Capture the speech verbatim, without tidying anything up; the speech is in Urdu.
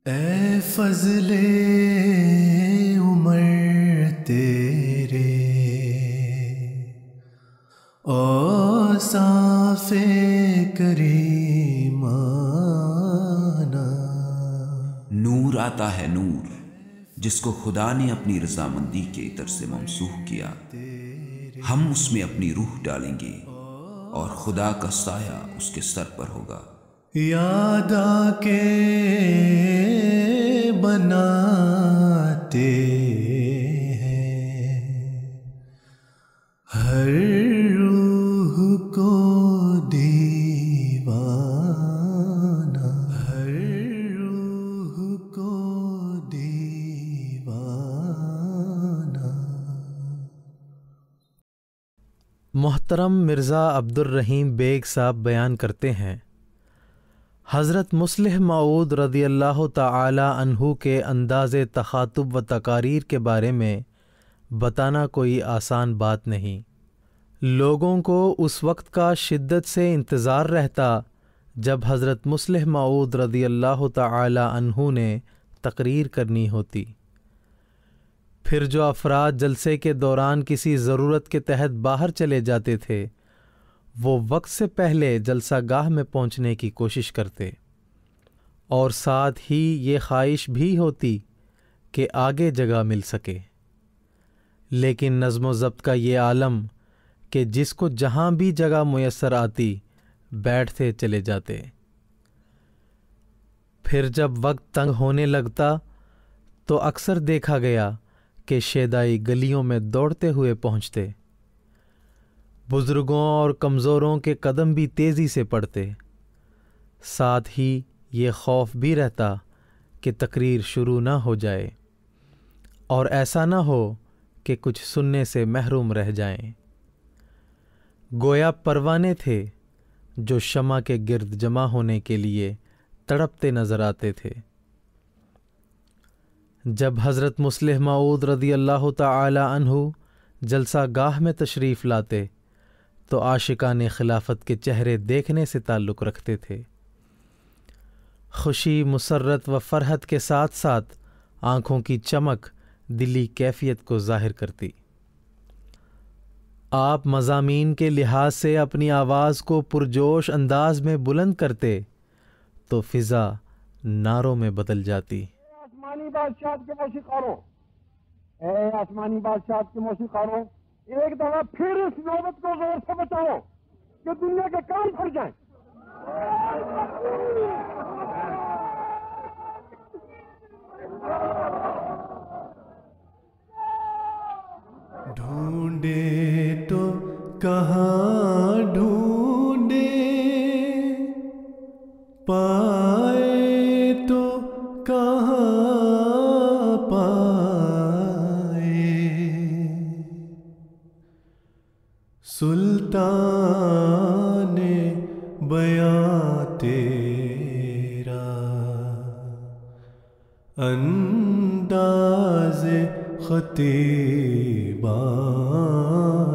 اے فضل عمر تیرے اوصاف کریمانہ، نور آتا ہے نور جس کو خدا نے اپنی رضامندی کے عطر سے ممسوح کیا، ہم اس میں اپنی روح ڈالیں گے اور خدا کا سایہ اس کے سر پر ہوگا۔ یاد آ کے بناتے ہیں ہر روح کو دیوانہ، ہر روح کو دیوانہ۔ محترم مرزا عبد الرحیم بیگ صاحب بیان کرتے ہیں، حضرت مصلح موعود رضی اللہ تعالی عنہ کے انداز تخاطب و تقاریر کے بارے میں بتانا کوئی آسان بات نہیں۔ لوگوں کو اس وقت کا شدت سے انتظار رہتا جب حضرت مصلح موعود رضی اللہ تعالی عنہ نے تقریر کرنی ہوتی۔ پھر جو افراد جلسے کے دوران کسی ضرورت کے تحت باہر چلے جاتے تھے، وہ وقت سے پہلے جلسہ گاہ میں پہنچنے کی کوشش کرتے، اور ساتھ ہی یہ خواہش بھی ہوتی کہ آگے جگہ مل سکے، لیکن نظم و ضبط کا یہ عالم کہ جس کو جہاں بھی جگہ میسر آتی بیٹھتے چلے جاتے۔ پھر جب وقت تنگ ہونے لگتا تو اکثر دیکھا گیا کہ شیدائی گلیوں میں دوڑتے ہوئے پہنچتے، بزرگوں اور کمزوروں کے قدم بھی تیزی سے پڑتے، ساتھ ہی یہ خوف بھی رہتا کہ تقریر شروع نہ ہو جائے اور ایسا نہ ہو کہ کچھ سننے سے محروم رہ جائیں۔ گویا پروانے تھے جو شمع کے گرد جمع ہونے کے لیے تڑپتے نظر آتے تھے۔ جب حضرت مصلح موعود رضی اللہ تعالی عنہ جلسہ گاہ میں تشریف لاتے تو عاشقان خلافت کے چہرے دیکھنے سے تعلق رکھتے تھے۔ خوشی، مسرت و فرحت کے ساتھ ساتھ آنکھوں کی چمک دلی کیفیت کو ظاہر کرتی۔ آپ مضامین کے لحاظ سے اپنی آواز کو پرجوش انداز میں بلند کرتے تو فضا نعروں میں بدل جاتی۔ آسمانی بادشاہ کے موسیقاروں، اے آسمانی بادشاہ کے موسیقاروں، ایک دفعہ پھر اس نوبت کو زور سے بچاؤ کہ دنیا کے کام پھٹ جائیں۔ ڈھونڈے تو کہاں ڈھونڈے، پائے تو کہاں پائے، سلطان بیاں تیرا انداز خطیبانہ،